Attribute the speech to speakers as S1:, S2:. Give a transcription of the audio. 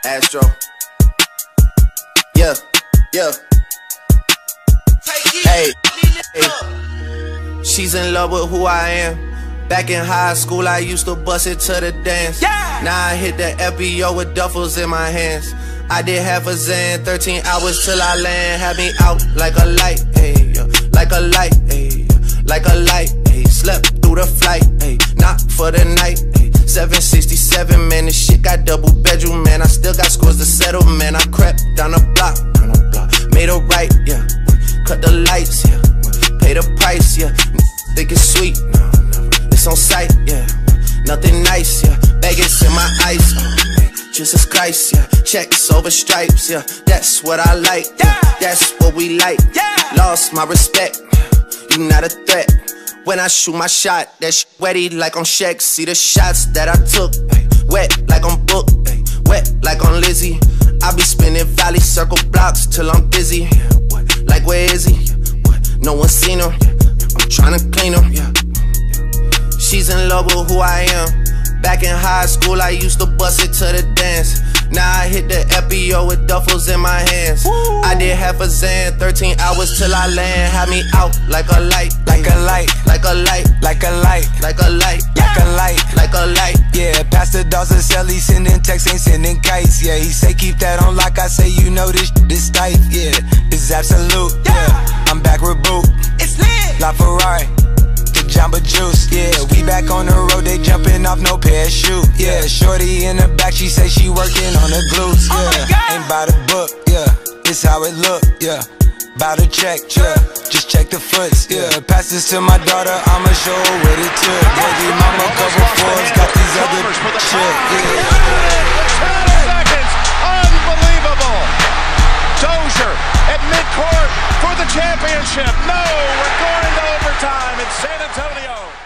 S1: Astro. Yeah, yeah. Hey, hey. She's in love with who I am. Back in high school, I used to bust it to the dance. Yeah. Now I hit the FBO with duffels in my hands. I did half a Zan, 13 hours till I land. Had me out like a light, ayy, like a light, ayy, like a light, ayy. Slept through the flight, ayy, not for the night, ayy. 767, man, this shit got double bedroom, man. I still got scores to settle, man. I crept down the block, made a right, yeah. Cut the lights, yeah. Pay the price, yeah. Think it's sweet, no, it's on sight, yeah. Nothing nice, yeah. Vegas in my ice, Jesus Christ, yeah. Checks over stripes, yeah. That's what I like, yeah. That's what we like, yeah. Lost my respect, you not a threat. When I shoot my shot, that shit wetty like on Shaq. See the shots that I took, ay, wet like on Book, ay, wet like on Lizzie. I be spinning valley circle blocks till I'm busy, yeah. What? Like where is he? What? No one seen him, yeah. I'm tryna clean him, yeah. She's in love with who I am. Back in high school, I used to bust it to the dance. Now I hit the FBO with duffels in my hands. Woo. I did half a Zan, 13 hours till I land. Had me out like a light, like a light, like a light, like a light, like a light, like a light, like a light. Yeah, Pastor Dawson sell, he sending texts, ain't sending kites. Yeah, he say keep that on lock. I say you know this tight. Yeah, it's absolute. Yeah, I'm back with Boot. It's lit. La Ferrari. Jamba Juice, yeah, we back on the road, they jumping off no parachute, yeah. Shorty in the back, she say she working on her glutes, yeah. Ain't by the book, yeah, it's how it look, yeah. Bout to check, yeah, just check the foots, yeah. Pass this to my daughter, I'ma show her what it took. Baby mama cover fours, got these other shit, yeah. 10 seconds, unbelievable. Dozier at midcourt for the championship. No, we're going to overtime in San Antonio.